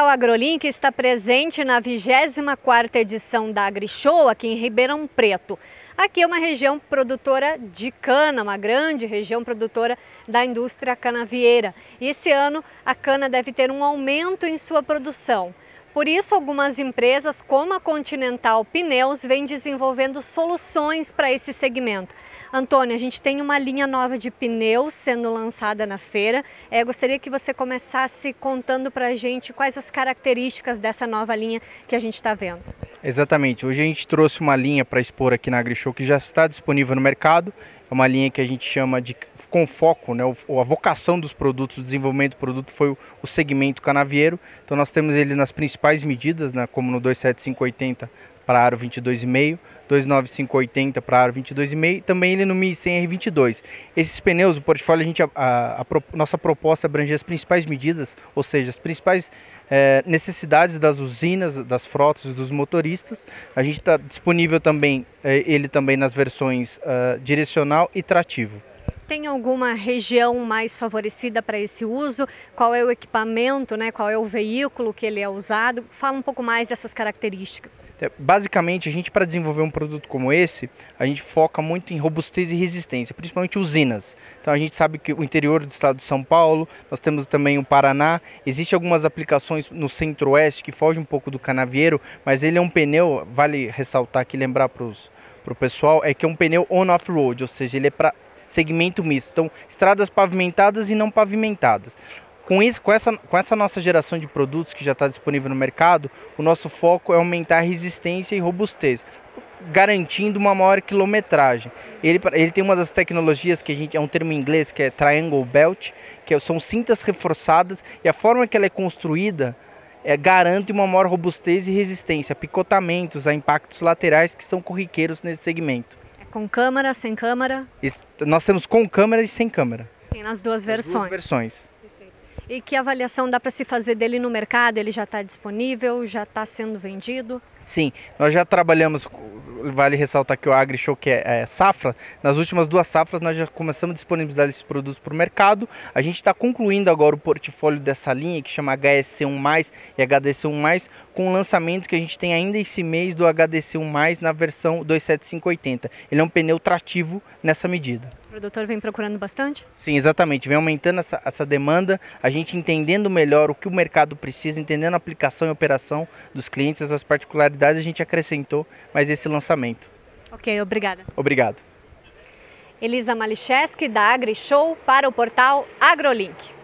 Portal AgroLink está presente na 24ª edição da AgriShow aqui em Ribeirão Preto. Aqui é uma região produtora de cana, uma grande região produtora da indústria canavieira. E esse ano a cana deve ter um aumento em sua produção. Por isso, algumas empresas, como a Continental Pneus, vêm desenvolvendo soluções para esse segmento. Antônio, a gente tem uma linha nova de pneus sendo lançada na feira. Gostaria que você começasse contando para a gente quais as características dessa nova linha que a gente está vendo. Exatamente. Hoje a gente trouxe uma linha para expor aqui na AgriShow que já está disponível no mercado. É uma linha que a gente chama de com foco, né? A vocação dos produtos, o desenvolvimento do produto foi o segmento canavieiro. Então nós temos ele nas principais medidas, né? Como no 27580 para aro 22,5, 29580 para aro 22,5 e também ele no 1100R22. Esses pneus, o portfólio, nossa proposta é abranger as principais medidas, ou seja, as principais necessidades das usinas, das frotas, dos motoristas. A gente está disponível também, ele também nas versões direcional e trativo. Tem alguma região mais favorecida para esse uso? Qual é o equipamento, né? Qual é o veículo que ele é usado? Fala um pouco mais dessas características. Basicamente, a gente, para desenvolver um produto como esse, a gente foca muito em robustez e resistência, principalmente usinas. Então a gente sabe que o interior do estado de São Paulo, nós temos também o Paraná, existem algumas aplicações no centro-oeste que fogem um pouco do canavieiro, mas ele é um pneu, vale ressaltar aqui, lembrar para o pessoal, é que é um pneu on-off-road, ou seja, ele é para segmento misto, então estradas pavimentadas e não pavimentadas. Com essa nossa geração de produtos que já está disponível no mercado, o nosso foco é aumentar a resistência e robustez, garantindo uma maior quilometragem. Ele tem uma das tecnologias que é um termo em inglês que é Triangle Belt, são cintas reforçadas, e a forma que ela é construída garante uma maior robustez e resistência, a picotamentos, a impactos laterais que são corriqueiros nesse segmento. Com câmera, sem câmera? Nós temos com câmera e sem câmera. Tem nas duas versões. Duas versões. E que avaliação dá para se fazer dele no mercado? Ele já está disponível? Já está sendo vendido? Sim, nós já trabalhamos, vale ressaltar que o AgriShow, que é safra, nas últimas 2 safras nós já começamos a disponibilizar esses produtos para o mercado. A gente está concluindo agora o portfólio dessa linha, que chama HSC1+, e HDC1+, com o lançamento que a gente tem ainda esse mês do HDC1+, na versão 27580. Ele é um pneu trativo nessa medida. O produtor vem procurando bastante? Sim, exatamente. Vem aumentando essa demanda, a gente entendendo melhor o que o mercado precisa, entendendo a aplicação e operação dos clientes, as particularidades, a gente acrescentou mais esse lançamento. Ok, obrigada. Obrigado. Elisa Malicheski, da AgriShow, para o portal AgroLink.